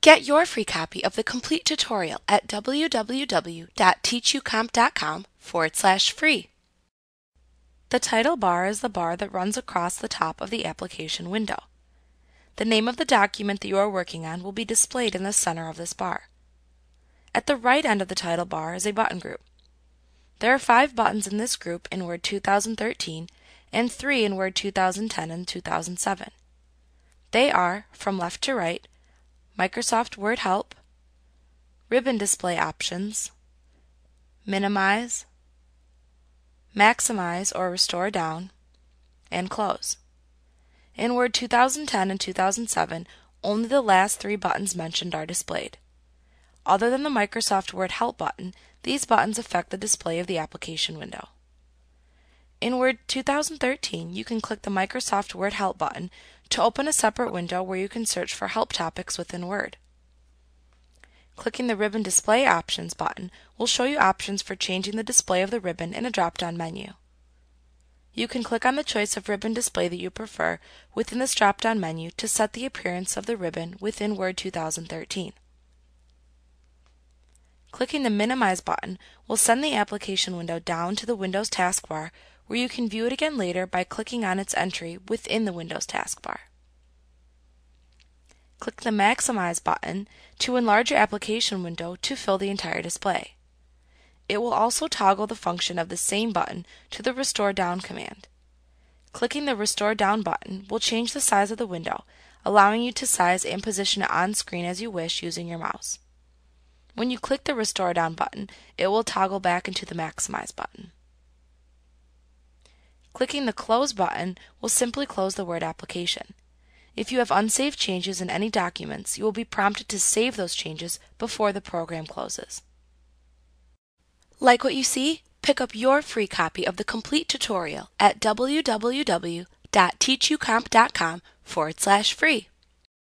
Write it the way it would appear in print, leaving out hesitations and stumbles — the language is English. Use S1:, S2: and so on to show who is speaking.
S1: Get your free copy of the complete tutorial at www.teachucomp.com/free. The title bar is the bar that runs across the top of the application window. The name of the document that you are working on will be displayed in the center of this bar. At the right end of the title bar is a button group. There are 5 buttons in this group in Word 2013 and 3 in Word 2010 and 2007. They are, from left to right, Microsoft Word Help, Ribbon Display Options, Minimize, Maximize or Restore Down, and Close. In Word 2010 and 2007, only the last 3 buttons mentioned are displayed. Other than the Microsoft Word Help button, these buttons affect the display of the application window. In Word 2013, you can click the Microsoft Word Help button to open a separate window where you can search for help topics within Word. Clicking the Ribbon Display Options button will show you options for changing the display of the ribbon in a drop-down menu. You can click on the choice of ribbon display that you prefer within this drop-down menu to set the appearance of the ribbon within Word 2013. Clicking the Minimize button will send the application window down to the Windows taskbar where you can view it again later by clicking on its entry within the Windows taskbar. Click the Maximize button to enlarge your application window to fill the entire display. It will also toggle the function of the same button to the Restore Down command. Clicking the Restore Down button will change the size of the window, allowing you to size and position it on screen as you wish using your mouse. When you click the Restore Down button, it will toggle back into the Maximize button. Clicking the Close button will simply close the Word application. If you have unsaved changes in any documents, you will be prompted to save those changes before the program closes. Like what you see? Pick up your free copy of the complete tutorial at www.teachucomp.com/free.